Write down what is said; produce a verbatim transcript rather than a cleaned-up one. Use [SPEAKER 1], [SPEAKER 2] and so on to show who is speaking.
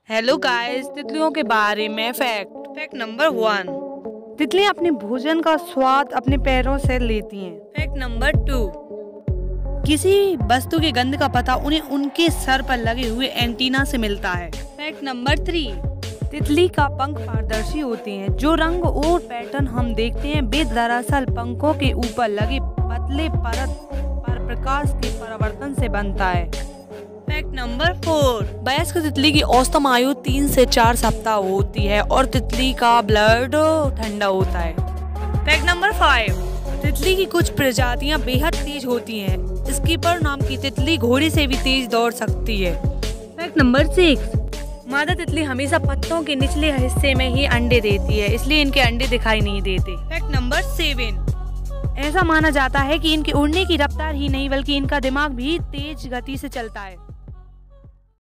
[SPEAKER 1] Hello guys, तितलियों के बारे में फैक्ट। फैक्ट नंबर वन, तितलियां अपने भोजन का स्वाद अपने पैरों से लेती हैं। फैक्ट नंबर टू, किसी वस्तु की गंध का पता उन्हें उनके सर पर लगे हुए एंटीना से मिलता है। फैक्ट नंबर थ्री, तितली का पंख पारदर्शी होते हैं। जो रंग और पैटर्न हम देखते हैं वे दरअसल पंखों के ऊपर लगे पतले परत पर प्रकाश के परावर्तन से बनता है। फैक्ट नंबर फोर, वयस्क तितली की औसतन आयु तीन से चार सप्ताह होती है और तितली का ब्लड ठंडा होता है। फैक्ट नंबर फाइव, तितली की कुछ प्रजातियां बेहद तेज होती हैं। स्कीपर नाम की तितली घोड़े से भी तेज दौड़ सकती है। फैक्ट नंबर सिक्स, मादा तितली हमेशा पत्तों के निचले हिस्से में ही अंडे देती है, इसलिए इनके अंडे दिखाई नहीं देते। फैक्ट नंबर सेवन, ऐसा माना जाता है कि इनके उड़ने की रफ्तार ही नहीं बल्कि इनका दिमाग भी तेज गति से चलता है।